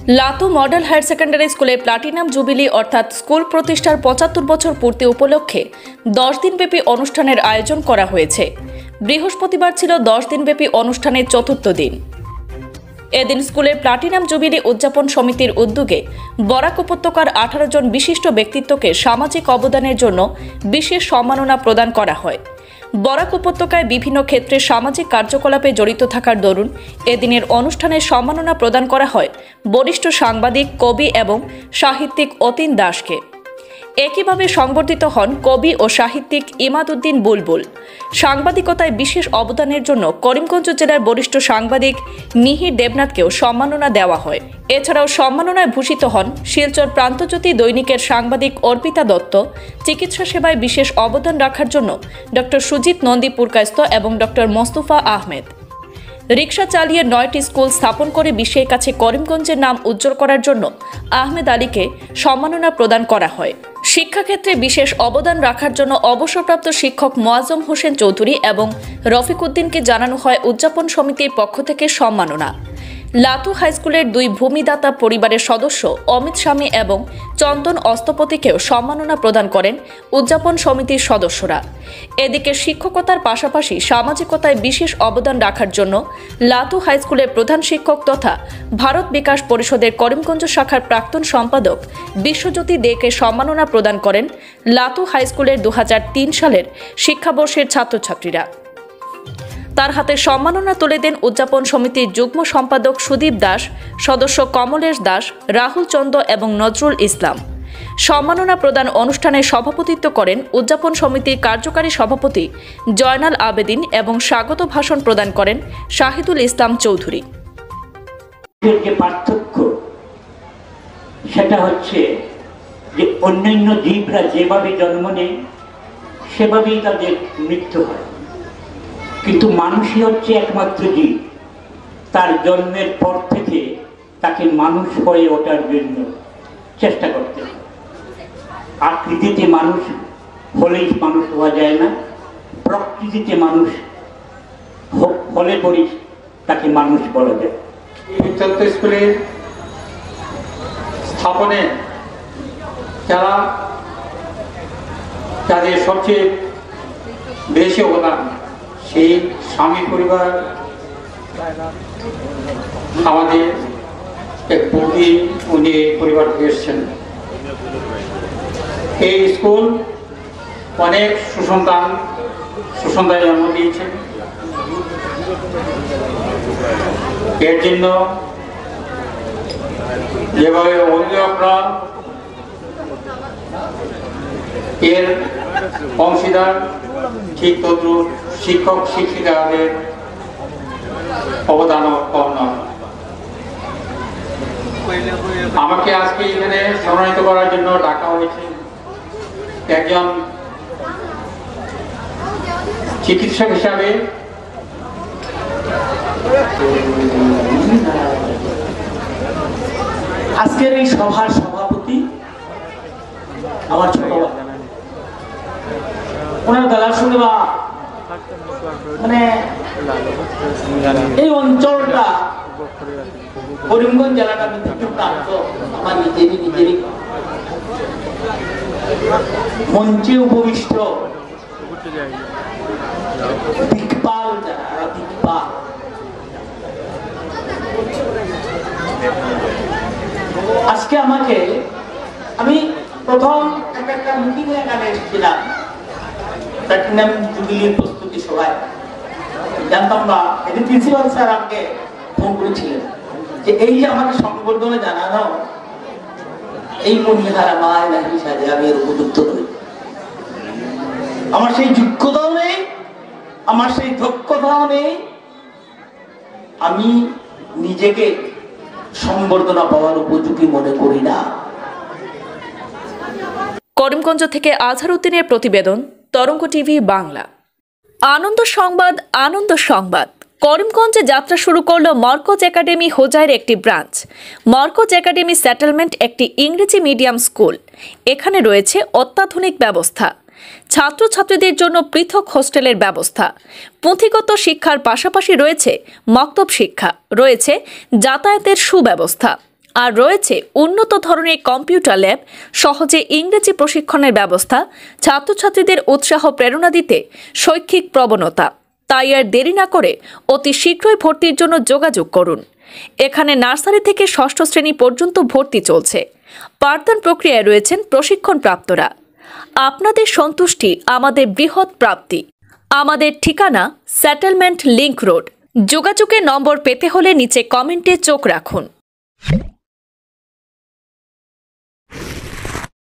Latu model higher secondary স্কুলে platinum jubilee অর্থাৎ school প্রতিষ্ঠার ৭৫ বছর পূর্তি উপলক্ষে ১০ দিনব্যাপী অনুষ্ঠানের আয়োজন করা হয়েছে। বৃহস্পতিবার ছিল ১০ দিনব্যাপী অনুষ্ঠানের চতুর্থ দিন। এদিন স্কুলের প্লাটিনাম জুবিলি উদযাপন সমিতির উদ্যোগে বরাক উপত্যকার ১৮ জন বিশিষ্ট ব্যক্তিত্বকে সামাজিক অবদানের জন্য বিশেষ সম্মাননা প্রদান করা হয়। বরাক উপত্যকায় বিভিন্ন ক্ষেত্রে সামাজিক কার্যকলাপে জড়িত থাকার দরুন এদিনের অনুষ্ঠানে সম্মাননা প্রদান করা হয় বরিষ্ঠ সাংবাদিক, কবি এবং সাহিত্যিক অতীন দাসকে। একইভাবে সংবর্ধিত হন কবি ও সাহিত্যিক ইমাদ উদ্দিন বুলবুল। সাংবাদিকতায় বিশেষ অবদানের জন্য করিমগঞ্জ জেলার বরিষ্ঠ সাংবাদিক মিহির দেবনাথকেও সম্মাননা দেওয়া হয়। এছাড়াও সম্মাননায় ভূষিত হন শিলচর প্রান্তজ্যোতি দৈনিকের সাংবাদিক অর্পিতা দত্ত। চিকিৎসা সেবায় বিশেষ অবদান রাখার জন্য ডক্টর সুজিত নন্দী পুরকায়স্থ এবং ডক্টর মোস্তফা আহমেদ। রিকশা চালিয়ে ৯টি স্কুল স্থাপন করে বিশ্বের কাছে করিমগঞ্জের নাম উজ্জ্বল করার জন্য আহমেদ আলীকে সম্মাননা প্রদান করা হয়। শিক্ষাক্ষেত্রে বিশেষ অবদান রাখার জন্য অবসরপ্রাপ্ত শিক্ষক মোয়াজ্জম হোসেন চৌধুরী এবং রফিক উদ্দিনকে জানানো হয় উদযাপন সমিতির পক্ষ থেকে সম্মাননা। লাতু হাইস্কুলের ২ ভূমিদাতা পরিবারের সদস্য অমিত স্বামী এবং চন্দন অস্তপতিকেও সম্মাননা প্রদান করেন উদযাপন সমিতির সদস্যরা। এদিকে শিক্ষকতার পাশাপাশি সামাজিকতায় বিশেষ অবদান রাখার জন্য লাতু হাইস্কুলের প্রধান শিক্ষক তথা ভারত বিকাশ পরিষদের করিমগঞ্জ শাখার প্রাক্তন সম্পাদক বিশ্বজ্যোতি দেকে সম্মাননা প্রদান করেন লাতু হাইস্কুলের ২০০৩ সালের শিক্ষাবর্ষের ছাত্রছাত্রীরা। তার হাতে সম্মাননা তুলে দেন উদযাপন সমিতির যুগ্ম সম্পাদক সুদীপ দাস, সদস্য কমলেশ দাস, রাহুল চন্দ এবং নজরুল ইসলাম। সম্মাননা প্রদান অনুষ্ঠানে সভাপতিত্ব করেন উদযাপন সমিতির কার্যকারী সভাপতি জয়নাল আবেদিন এবং স্বাগত ভাষণ প্রদান করেন শাহিদুল ইসলাম চৌধুরী। যে পার্থক্য সেটা হচ্ছে যে অন্যান্য জীবরা যেভাবে জন্ম নেয় সেভাবেই তাদের মৃত্যু হয়, কিন্তু মানুষই হচ্ছে একমাত্র জীব। তার জন্মের পর থেকে তাকে মানুষ হয়ে ওঠার জন্য চেষ্টা করতে হয়। আকৃতিতে মানুষ হলেই মানুষ হওয়া যায় না, প্রকৃতিতে মানুষ হলে পরেই তাকে মানুষ বলা যায়। উচ্চতর স্কুলের স্থাপনে যাদের সবচেয়ে বেশি অবদান সেই স্বামী পরিবার, আমাদের এক বৌদি, উনি এই পরিবার থেকে এসছেন। এই স্কুল অনেক সুসন্তান জন্ম দিয়েছেন। এর জন্য যেভাবে অভিভাবকরা এর অংশীদার, ঠিক তদ্রুপ শিক্ষক শিক্ষিকাদের অবদানও কম নয়। আমাকে আজকে এখানে সম্মানিত করার জন্য ডাকা হয়েছে একজন চিকিৎসক হিসাবে আজকের এই সভার সভাপতি আমার ছোট ওনার গলা শুনে বা মানে এই অঞ্চলটা করিমগঞ্জ জেলাটা কিন্তু প্রান্ত আমার নিজেরই মঞ্চে উপবিষ্ট দিকপাল যারা দিকপাল, আজকে আমি প্রথম একটা মিটিং এ এখানে এসেছিলাম প্লাটিনাম জুবিলির প্রস্তুতি সভায়। জানতাম না, এটি প্রিন্সিপাল স্যার আমাকে ফোন করেছিলেন যে এই যে আমাকে সংবর্ধনা জানানো, এই মনিহারা মায় নাকি সাজে আমি এর উপযুক্ত নই। আমার সেই যোগ্যতাও নেই, আমার সেই দক্ষতাও নেই, আমি নিজেকে সংবর্ধনা পাওয়ার উপযোগী মনে করি না। করিমগঞ্জ থেকে আজহার উদ্দিনের প্রতিবেদন, তরঙ্গ টিভি বাংলা। আনন্দ সংবাদ। করিমগঞ্জে যাত্রা শুরু করল মরকজ একাডেমি হোজাইয়ের একটি ব্রাঞ্চ। মরকজ একাডেমি সেটেলমেন্ট একটি ইংরেজি মিডিয়াম স্কুল। এখানে রয়েছে অত্যাধুনিক ব্যবস্থা। ছাত্রছাত্রীদের জন্য পৃথক হোস্টেলের ব্যবস্থা, পুঁথিগত শিক্ষার পাশাপাশি রয়েছে মক্তব শিক্ষা, রয়েছে যাতায়াতের সুব্যবস্থা। আর রয়েছে উন্নত ধরনের কম্পিউটার ল্যাব, সহজে ইংরেজি প্রশিক্ষণের ব্যবস্থা, ছাত্রছাত্রীদের উৎসাহ প্রেরণা দিতে শৈক্ষিক প্রবণতা। তাই আর দেরি না করে অতি শীঘ্রই ভর্তির জন্য যোগাযোগ করুন। এখানে নার্সারি থেকে ষষ্ঠ শ্রেণী পর্যন্ত ভর্তি চলছে। পাঠদান প্রক্রিয়ায় রয়েছেন প্রশিক্ষণপ্রাপ্তরা। আপনাদের সন্তুষ্টি আমাদের বৃহৎ প্রাপ্তি। আমাদের ঠিকানা সেটেলমেন্ট লিংক রোড। যোগাযোগের নম্বর পেতে হলে নিচে কমেন্টে চোখ রাখুন।